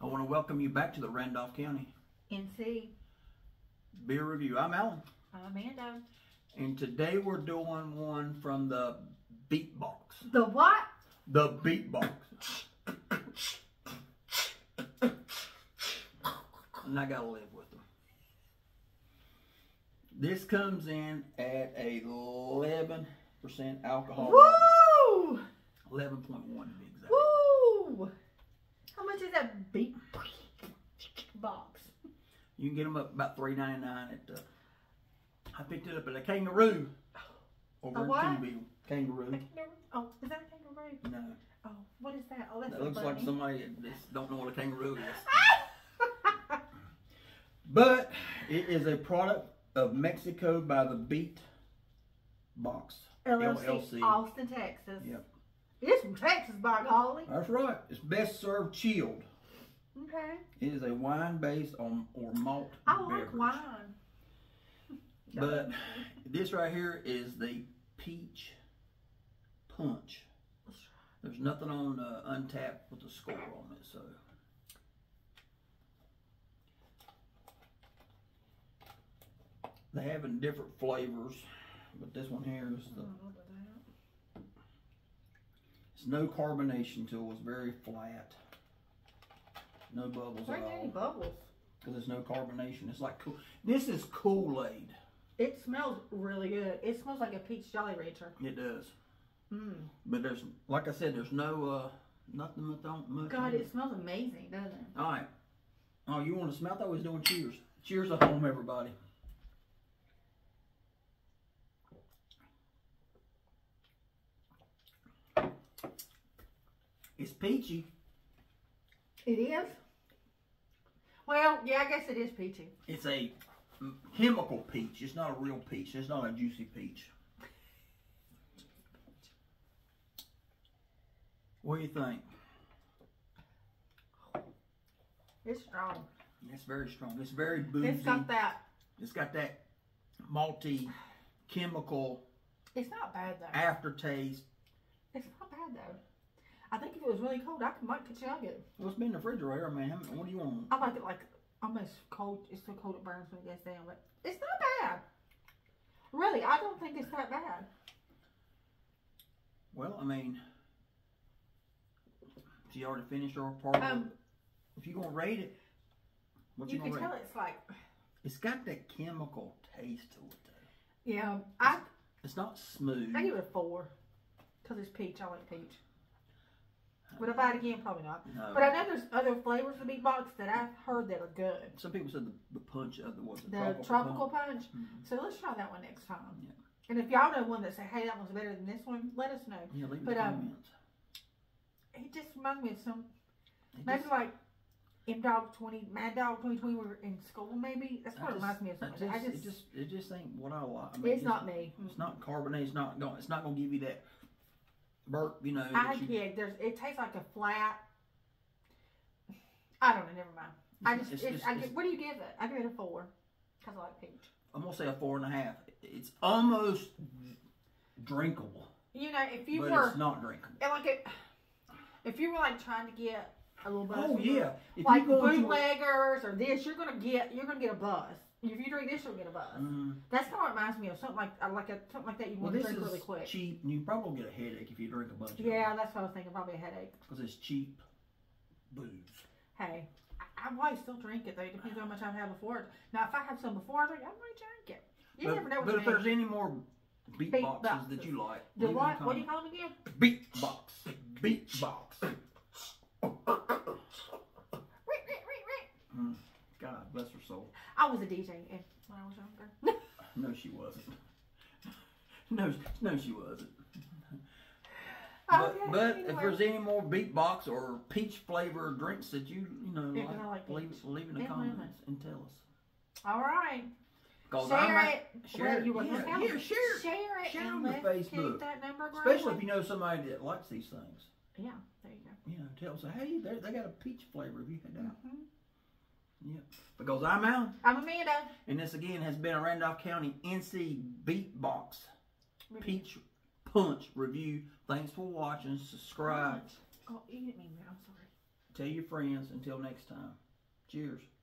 I want to welcome you back to the Randolph County NC. Beer Review. I'm Alan. I'm Amanda. And today we're doing one from the Beat Box. The what? The Beat Box. And I gotta live with them. This comes in at a 11% alcohol. Woo! 11.1 to be exact. Woo! How much is that beat box? You can get them up about $3.99 at I picked it up at a Kangaroo over in Teaville. Kangaroo. Oh, is that a kangaroo? No. Oh, what is that? Oh, that's That so looks funny. like somebody that just don't know what a kangaroo is. But it is a product of Mexico by the Beat Box. LLC, Austin, Texas. Yep. It's from Texas, by golly. That's right. It's best served chilled. Okay. It is a wine based on or malt beverage. I like wine. But this right here is the peach punch. There's nothing on Untapped with a score on it, so. They have in different flavors, but this one here is the. It's no carbonation to it. It's very flat. No bubbles Where at are all. any bubbles? Because there's no carbonation. It's like this is Kool-Aid. It smells really good. It smells like a peach Jolly Rancher. It does. Mmm. But there's, like I said, there's no nothing much. God, it smells amazing, doesn't it? All right. Oh, you want to smell? I thought we was doing cheers. Cheers at home, everybody. It's peachy. It is? Well, yeah, I guess it is peachy. It's a chemical peach. It's not a real peach. It's not a juicy peach. What do you think? It's strong. It's very strong. It's very boozy. It's got that. It's got that malty, chemical It's not bad though. aftertaste. It's not bad though. I think if it was really cold, I might could chug it. Well, it's been in the refrigerator, man. What do you want? I like it like almost cold. It's so cold it burns when it gets down, but it's not bad. Really, I don't think it's that bad. Well, I mean, she already finished her part of it. If you're going to rate it, what you You going can to rate tell it? it's like, It's got that chemical taste to it, though. yeah, It's not smooth. I give it a 4 because it's peach. I like peach. Would I buy it again? Probably not. No. But I know there's other flavors of Beat Box that I've heard that are good. Some people said the punch of The tropical punch. Mm-hmm. So let's try that one next time. Yeah. And if y'all know one that say, hey, that one's better than this one, let us know. Yeah, leave But, the comments. It just reminds me of some, It maybe just- like Mad Dog 2020 we were in school maybe. That's what it reminds me of something. It just ain't what I like. I mean, It's not me. It's not carbonated. It's not gonna give you that burp. You know. It tastes like a flat. I don't know. Never mind. What do you give it? I give it a 4 because I like peach. I'm gonna say a 4.5. It's almost drinkable. You know, if you but were it's not drinkable. if you were like trying to get a little buzz, Oh yeah, if like you go into bootleggers or this, you're gonna get a buzz. If you drink this, you'll get a buzz. That's kind of what it reminds me of something like that you want to drink really quick. Cheap, and you probably get a headache if you drink a bunch of it. Yeah, that's what I was thinking. Probably a headache. Because it's cheap booze. Hey, I might still drink it though. It depends on how much I've had before. Now, if I have some before I drink, I might drink it. You never know. But if there's any more beat boxes that you like, the what? What do you call them again? Beat Box. Beat Box. God bless her soul. I was a DJ when I was younger. No, she wasn't. No, she wasn't. But if there's any more Beat Box or peach flavored drinks that you like, leave in the comments and tell us. All right. Share it. Share it on and the let's Facebook. keep that number growing. Especially if you know somebody that likes these things. Yeah, there you go. You know, tell us, hey, they got a peach flavor. Have you had that? Yeah. Because I'm Alan. I'm Amanda. And this again has been a Randolph County NC Beat Box Peach Punch review. Thanks for watching. Subscribe. Oh, you didn't mean that. I'm sorry. Tell your friends. Until next time. Cheers.